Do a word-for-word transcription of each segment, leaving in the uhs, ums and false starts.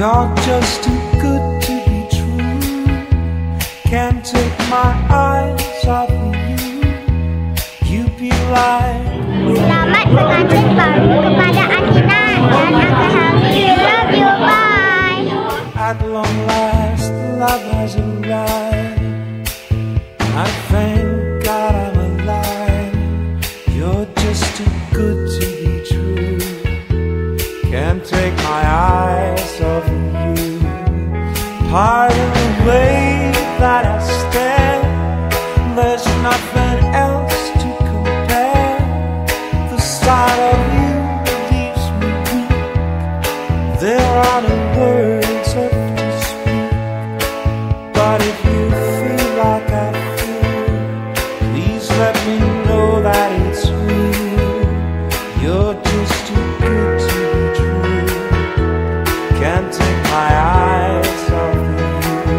You're just too good to be true. Can't take my eyes off of you. You be like. Selamat pengantin baru kepada Athena dan Uncle Helmi. We love you. Bye. At long last, love has arrived. I thank God I'm alive. You're just too good to be true. Can't take my eyes off of you. Pardon the way that I stare. There's nothing else to compare. The sight of you leaves me weak. There are no words left to speak. But if you feel like I feel, please let me know that it's real. You're just too good to be true. Can't take my eyes off of you.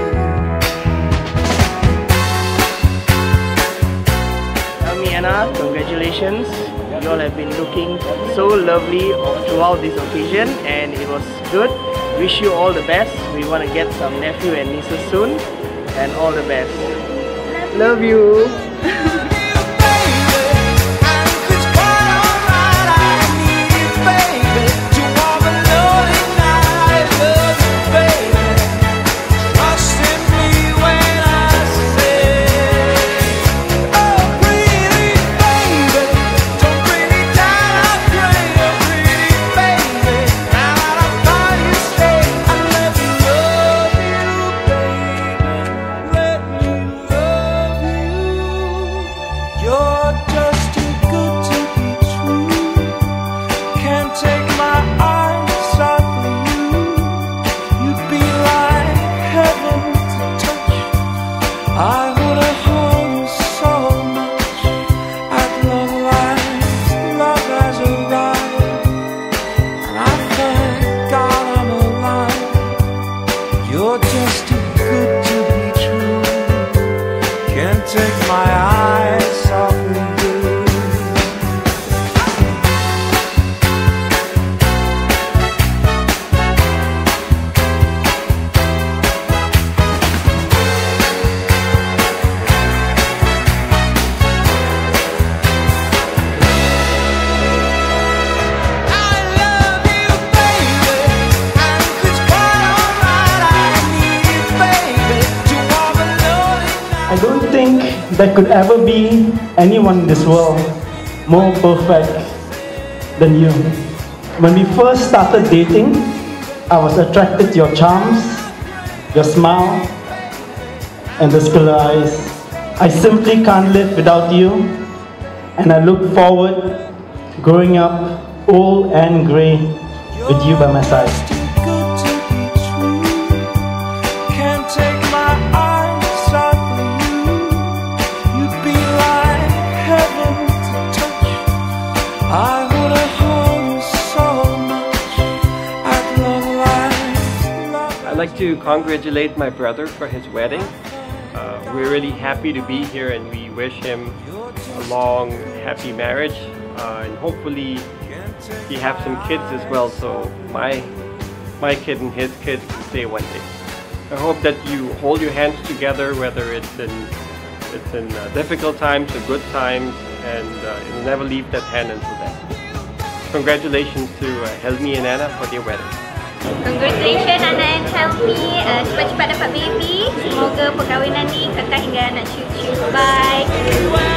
Helmi, Anna, congratulations. You all have been looking so lovely throughout this occasion, and it was good. Wish you all the best. We want to get some nephew and nieces soon, and all the best. Love you. You're just too good to be true. Can't take my eyes off of you. You'd be like heaven to touch. I wanna hold you so much. At long last, love has arrived, and I thank God I'm alive. You're just too good to be true. Can't take my eyes off of you. I don't think there could ever be anyone in this world more perfect than you. When we first started dating, I was attracted to your charms, your smile, and those clear eyes. I simply can't live without you, and I look forward growing up old and grey with you by my side. I wanna hold you so much. At long last. I'd like to congratulate my brother for his wedding. Uh, we're really happy to be here, and we wish him a long, happy marriage. Uh, and hopefully he have some kids as well, so my my kid and his kid can stay one day. I hope that you hold your hands together, whether it's in it's in uh, difficult times or good times, and uh, you'll never leave that hand until then. Congratulations to uh, Helmi and Anna for their wedding. Congratulations Anna and Helmi. Uh, cepat-cepat dapat baby. Semoga perkahwinan ni kekal hingga anak cucu. Bye.